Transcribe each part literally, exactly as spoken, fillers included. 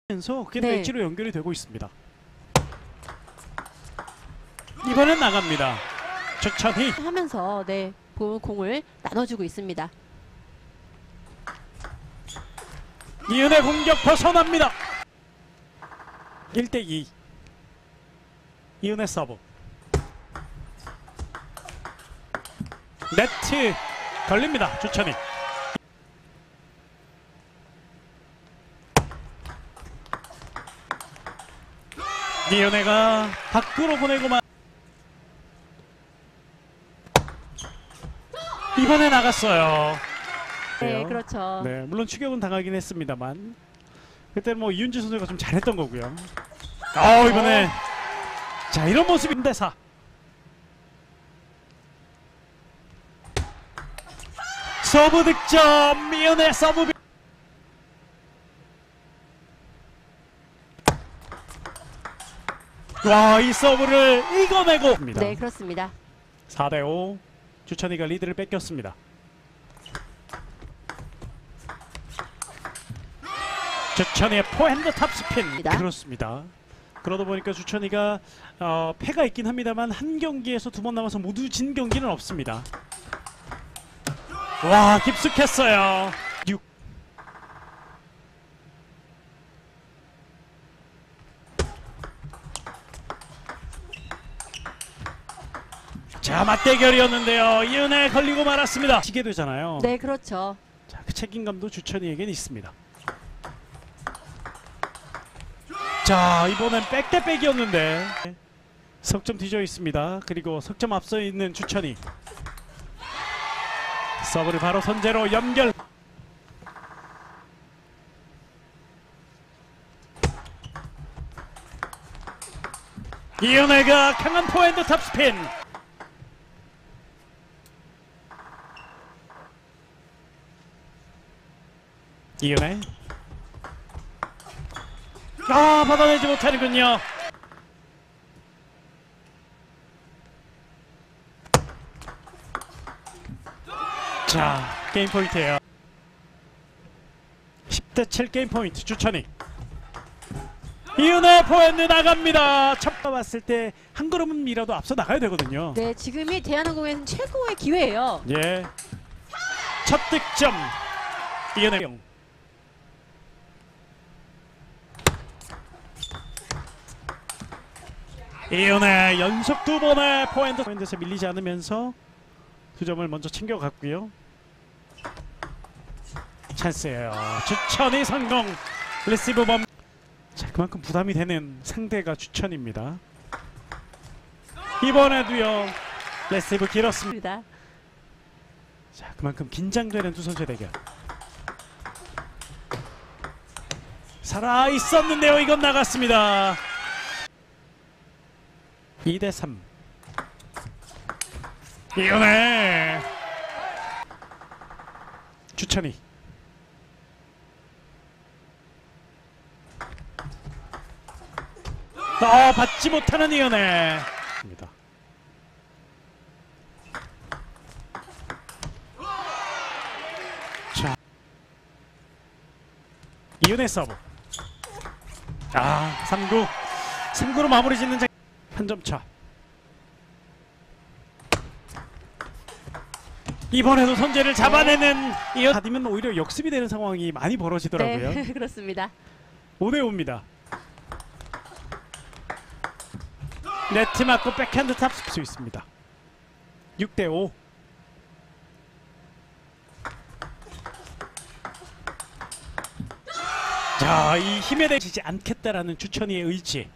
면서 그게 네. 엣지로 연결이 되고 있습니다. 이번엔 나갑니다. 천천히 하면서 네, 볼 공을 나눠주고 있습니다. 이은의 공격 벗어납니다. 일 대 이. 이은의 서브. 네트 걸립니다. 주천이. 이은혜가 밖으로 보내고만 이번에 나갔어요. 네, 그렇죠. 네, 물론 추격은 당하긴 했습니다만 그때 뭐 이윤지 선수가 좀 잘했던 거고요. 어 이번에 자 이런 모습이 대사. 서브 득점 이은혜 서브. 와, 이 서브를 이겨내고 네, 그렇습니다. 사 대 오. 주천이가 리드를 뺏겼습니다. 주천이의 포핸드 탑스핀. 그렇습니다. 그러다 보니까 주천이가 어, 패가 있긴 합니다만 한 경기에서 두 번 남아서 모두 진 경기는 없습니다. 와, 깊숙했어요. 육. 자, 맞대결이었는데요. 이은혜 걸리고 말았습니다. 지게 되잖아요. 네, 그렇죠. 자, 그 책임감도 주천이에겐 있습니다. 자, 이번엔 백대백이었는데 석점 뒤져 있습니다. 그리고 석점 앞서 있는 주천이 서브를 바로 선제로 연결. 이은혜가 강한 포핸드 탑스핀. 이은혜 아 받아내지 못하는군요. 자 게임 포인트예요. 십 대 칠 게임 포인트 주천이. 이은혜 포핸드 나갑니다. 첫 봤을 때 한 걸음이라도 앞서 나가야 되거든요. 네, 지금이 대한항공에서는 최고의 기회예요. 예. 첫 득점 이은혜. 이은혜 연속 두 번의 포핸드. 포핸드에서 밀리지 않으면서 두 점을 먼저 챙겨갔고요. 찬스예요. 주천이 성공. 리시브 범. 자, 그만큼 부담이 되는 상대가 주천입니다. 이번에도요. 리시브 길었습니다. 자, 그만큼 긴장되는 두 선수의 대결. 살아 있었는데요. 이건 나갔습니다. 이 대 삼. 이은혜. 주천이. 어, 받지 못하는 이은혜. 자, 이은혜 서브. 아, 삼 구. 삼 구로 마무리 짓는 장. 한 점 차. 이번에도 선제를 잡아내는 이어 받으면 오히려 역습이 되는 상황이 많이 벌어지더라고요. 네, 그렇습니다. 오 대 오입니다. 네트 맞고 백핸드 탑스 수 있습니다. 육 대 오. 자, 이 힘에 대지지 않겠다라는 주천이의 의지.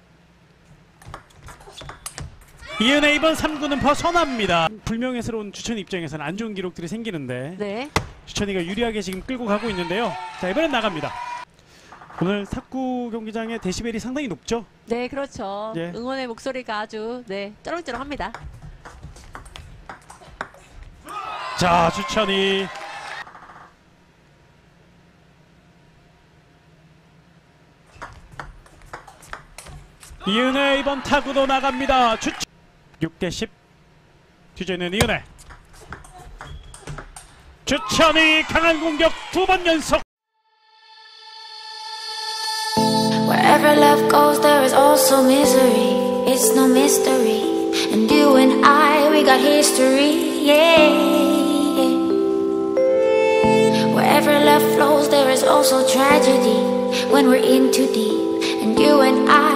이은혜 이번 삼 구는 벗어납니다. 불명예스러운 주천이 입장에서는 안 좋은 기록들이 생기는데 네. 주천이가 유리하게 지금 끌고 가고 있는데요. 자, 이번엔 나갑니다. 오늘 탁구 경기장의 데시벨이 상당히 높죠? 네, 그렇죠. 예. 응원의 목소리가 아주 네, 쩌렁쩌렁합니다. 자, 주천이 이은혜 이번 타구도 나갑니다. 주천 육 대 십. 뒤져있는 이은혜. 주천이 강한 공격 두 번 연속. Wherever love goes, there is also misery. It's no mystery. And you and I, we got history, yeah. Wherever love flows, there is also tragedy when we're in too deep. And you and I,